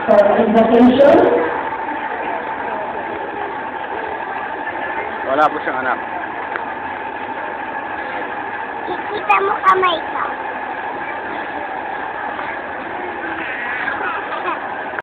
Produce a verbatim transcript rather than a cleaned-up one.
For invocation. Wala po siyang anak. Kikita mo kamay ka.